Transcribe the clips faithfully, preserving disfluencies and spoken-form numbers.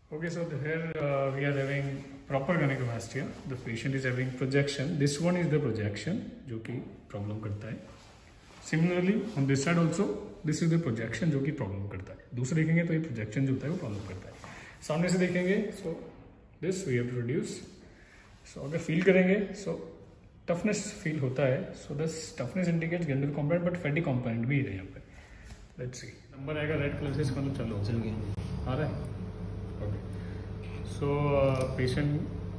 Okay, so here uh, we are having proper gynecomastia. The patient is having projection. This one is the projection जो कि problem करता है. Similarly on this side also this is the projection जो कि problem करता है. दूसरे देखेंगे तो ये projection जो होता है वो problem करता है. सामने से देखेंगे so this we have to reduce. So अगर feel करेंगे so toughness feel होता है. So this toughness indicates glandular component but fatty component भी है यहाँ पे. Let's see. नंबर आएगा रेड कलर से इसका मतलब चलो चल गया आ रहा है. ओके सो पेशेंट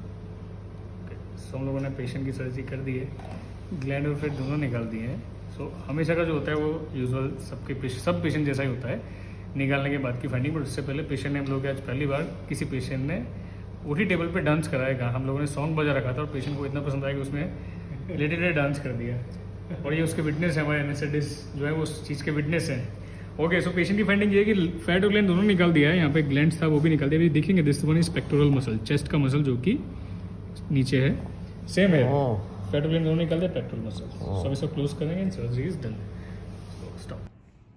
सो हम लोगों ने पेशेंट की सर्जरी कर दी है. ग्लैंड और फेट दोनों निकाल दिए हैं. सो so, हमेशा का जो होता है वो यूजुअल सबके पेशेंट सब पेशेंट जैसा ही होता है निकालने के बाद की फाइंडिंग. बट उससे पहले पेशेंट ने हम लोग आज पहली बार किसी पेशेंट ने ओटी टेबल पे डांस कराएगा. हम लोगों ने सॉन्ग बजा रखा था और पेशेंट को इतना पसंद आया कि उसमें रिलेटेड डांस कर दिया. और ये उसके विटनेस है, हमारे एनेस्थेटिस्ट जो है वो उस चीज़ के विटनेस है. ओके सो पेशेंट की फाइंडिंग ये है कि फैट और ग्लैंड दोनों निकाल दिया है. यहाँ पे ग्लैंड्स था वो भी निकाल दिया. अभी देखेंगे this one is pectoral muscle, chest का मसल जो कि नीचे है. सेम है, फैट और ग्लैंड दोनों निकाल दिया. पेक्टोरल मसल सब इसको क्लोज करेंगे and surgery is done. Stop.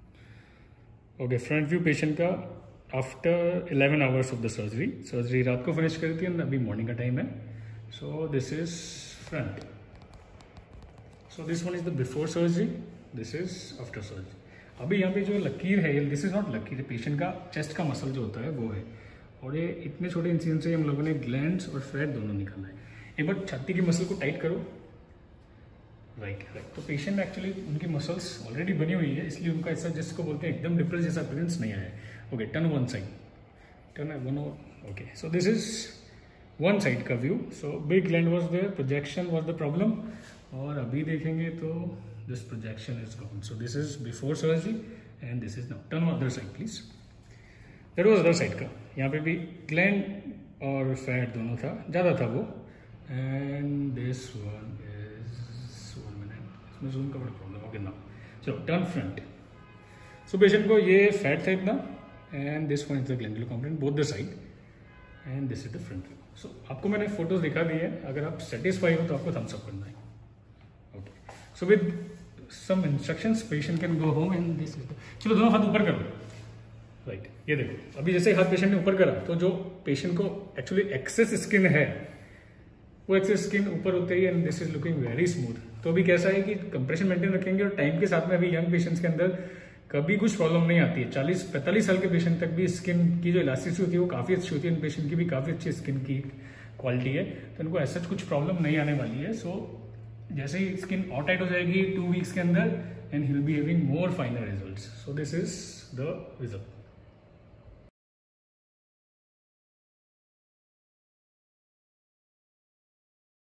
Okay front view patient का after eleven hours of the surgery. Surgery रात को फिनिश करी थी एंड अभी मॉर्निंग का टाइम है. So this is front. So this one is the before surgery, this is after surgery. अभी यहाँ पे जो लकीर है, दिस इज नॉट लकीर, पेशेंट का चेस्ट का मसल जो होता है वो है. और ये इतने छोटे इंसिजन से हम लोगों ने ग्लैंड्स और फैट दोनों निकाला है. एक बार छाती की मसल को टाइट करो. Right right. तो पेशेंट एक्चुअली उनकी मसल्स ऑलरेडी बनी हुई है इसलिए उनका ऐसा जिसको बोलते हैं एकदम डिप्रेस जैसा अपीयरेंस नहीं आया. Okay turn one side, turn one over. Okay so this is one side का व्यू. So big gland was there, projection was the problem. और अभी देखेंगे तो this projection is gone. So this is before surgery and this is now. Turn on other side please. That was other side का. यहाँ पे भी gland और fat दोनों था, ज़्यादा था वो. And this one is one minute. इसमें zoom का बड़ा problem. Okay now. So turn front. So patient को ये fat था इतना and this one is the glandular component both the side and this is the front view. So आपको मैंने photos दिखा दी है. अगर आप satisfy हो तो आपको thumbs up करना है. Okay. So with some instructions patient can go home and this is the... चलो दोनों हाथ ऊपर करो. Right right. ये देखो अभी जैसे हाथ पेशेंट ने ऊपर करा तो जो पेशेंट को एक्चुअली एक्सेस स्किन है वो एक्सेस स्किन ऊपर होते ही and this is looking very smooth. तो अभी कैसा है कि कंप्रेशन मेंटेन रखेंगे और टाइम के साथ में अभी यंग पेशेंट्स के अंदर कभी कुछ प्रॉब्लम नहीं आती है. चालीस पैंतालीस साल के पेशेंट तक भी स्किन की जो इलास्टिसिटी होती है वो काफ़ी अच्छी होती है. इन पेशेंट की भी काफ़ी अच्छी स्किन की क्वालिटी है तो इनको ऐसा कुछ प्रॉब्लम नहीं आने वाली है. सो so, जैसे ही स्किन और टाइट हो जाएगी टू वीक्स के अंदर and he will be having more finer results. So this is the result.